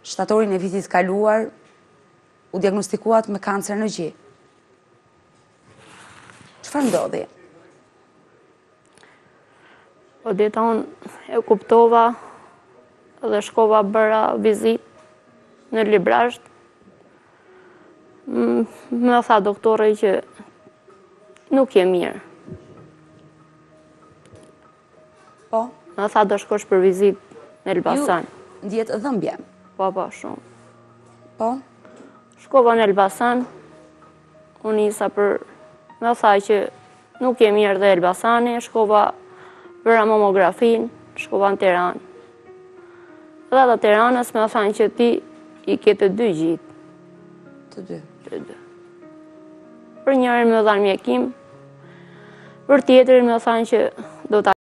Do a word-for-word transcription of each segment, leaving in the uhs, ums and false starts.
shtatorin e vitit kaluar u diagnostikuat me kancer në gji. Çfarë ndodhi? Po deton e kuptova dhe shkova bëra vizit në Librazh. Më tha doktori që nuk je mirë. Po? Më tha do shkosh për vizit në Elbasan. Ju ndjet dhëmbje? Po, po, shumë. Po? Shkova në Elbasan, unë isa për... Më tha që nuk je mirë dhe Elbasani, shkova bëra mamografin, shkova në Tiranë. Dhe ata Tiranës më thanë që ti i ke të dy gjitë. Të dy? Të dy. Për njërin më dhanë mjekim, për tjetërin më thanë që do ta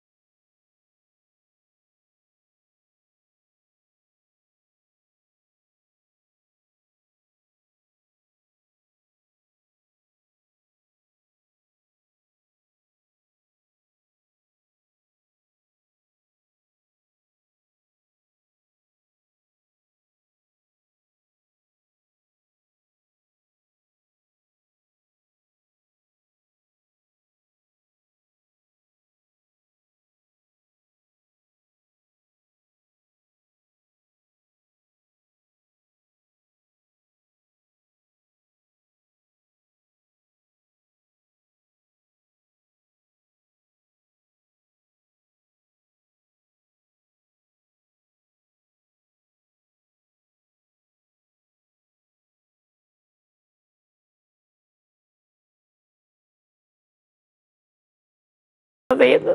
vetë.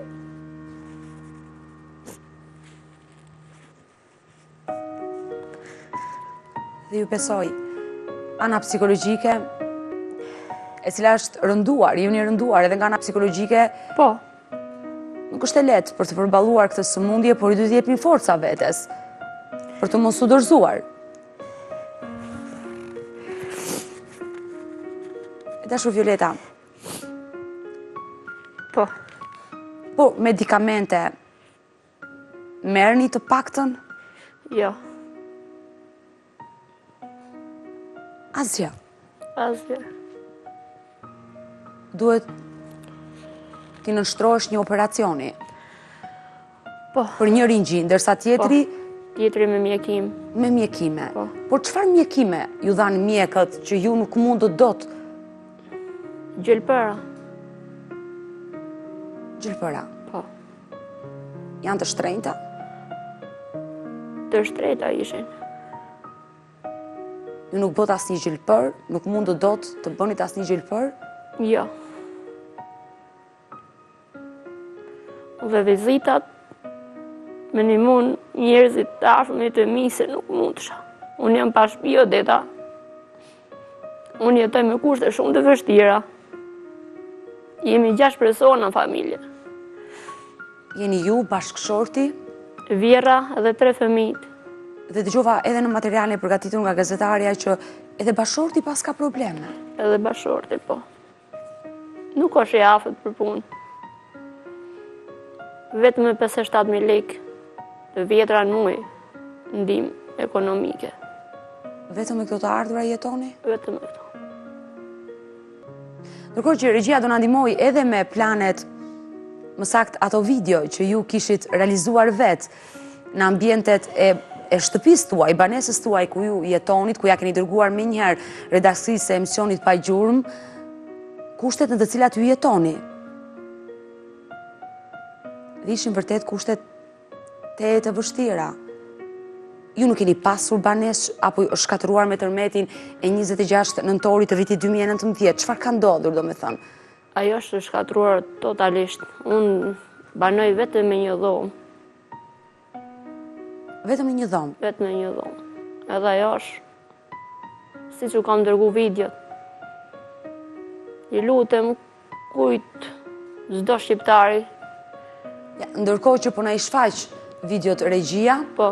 Dhe ju besoj, ana psikologjike, e cila është rënduar, jeni rënduar edhe nga ana psikologjike, Po. nuk është e lehtë për të përballuar këtë sëmundje, por i duhet t'i jepni forca vetes për të mos u dorëzuar. E dashur Violeta. Po. Po, medikamente merrni të paktën? Jo. Asgjë. Asgjë. Duhet ti nënshtrohesh një operacioni. Po. Për një ringjin, ndërsa tjetri Tjetri me mjekim. me mjekime. Po. Por çfarë mjekime ju dhanë mjekët që ju nuk mundët dot? Gjelpëra. Gjelpëra. Po. Janë të shtrenjta? Të shtrejta ishin. Ju nuk bët asnjë gjelpër, nuk mundët dot të bënit asnjë gjelpër? Jo. Dhe vizitat me një mund njerëzit të afërmit e mi se nuk mund të shë. Unë jam pa shtëpi o deta. Unë jetoj me kushte shumë të vështira. Jemi gjashtë persona në familje. Jeni ju, bashkëshorti? Vjera dhe tre fëmijët. Dhe dëgjova edhe në materialin e përgatitur nga gazetarja që edhe bashkëshorti pas ka probleme. Edhe bashkëshorti, po. Nuk është i afët për punë. Vetëm me pesëdhjetë e shtatë mijë lekë të vjetra në muaj ndihmë ekonomike. Vetëm me këto të ardhura jetoni? Vetëm me këto. Ndërkohë që regjia do na ndihmoj edhe me planet, më saktë ato video që ju kishit realizuar vetë në ambientet e, e shtëpisë tuaj, banesës tuaj ku ju jetonit, ku ja keni dërguar më njëherë redaktrisë e emisionit Pa Gjurmë, kushtet në të cilat ju jetoni. Dhe ishin vërtet kushtet te të vështira. Ju nuk keni pasur banesë apo shkatëruar me tërmetin e njëzet e gjashtë nëntorit të vitit dy mijë e nëntëmbëdhjetë. Çfarë ka ndodhur, do me thënë? Ajo është shkatruar totalisht. Unë banoj vetëm me një dhomë. Vetëm me një dhomë? Vetëm me një dhomë. Edhe ajo është, si që kam dërgu videot. I lutem kujt çdo shqiptari. Ja, ndërkohë që po na i shfaq videot regjia, Po.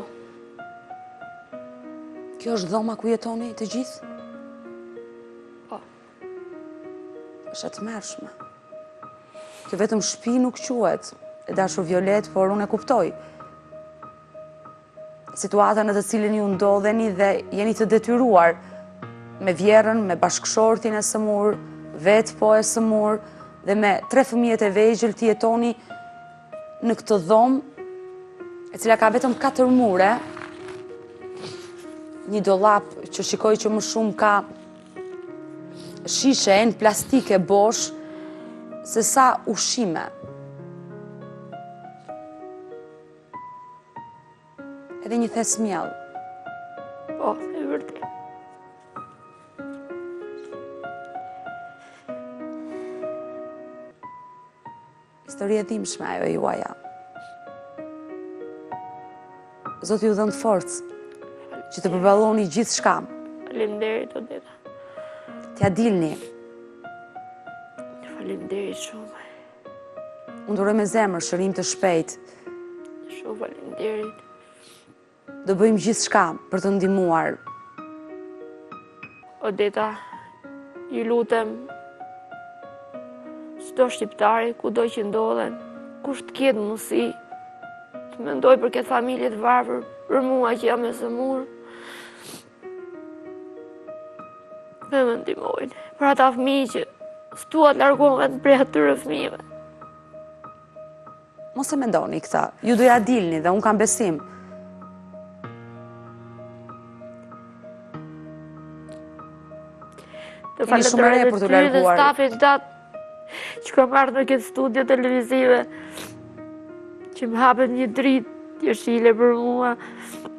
Kjo është dhoma ku jetoni të gjithë? Po. Është e tmerrshme. Kjo vetëm shtëpi nuk quhet, e dashur Violet, por unë e kuptoj. situata në të cilën ju ndodheni dhe jeni të detyruar me vjerën, me bashkëshortin e sëmur, vetë po e sëmur, dhe me tre fëmijët e vegjël të jetoni në këtë dhomë, e cila ka vetëm katër mure, një dollap që shikoj që më shumë ka shishe në plastike bosh, se sa ushime. Edhe një thes mjell. Po, e vërtet. Histori e dhimbshme ajo e juaja. Zoti ju dhënë forcë që të përballoni gjithë shka. Faleminderit, Odeta. T'ja dilni. Faleminderit shumë. Unë duroj me zemër shërim të shpejt. Shumë faleminderit. Do bëjmë gjithë shka për të ndihmuar. Odeta, ju lutem, çdo shqiptari, kudo që ndodhen, kush të ketë mundësi, të mendoj për këtë familje të varfër, për mua që jam e sëmur, me më ndihmojnë, për ata fëmijë që s'tua të largohen prej atyre fëmijëve. Mos e mendoni këta, ju doja dilni dhe unë kam besim. Të Keni shumë re për të falenderoj dhe larguar. stafit gjatë që kam ardhur në këtë studio televizive, që më hapën një dritë jeshile për mua.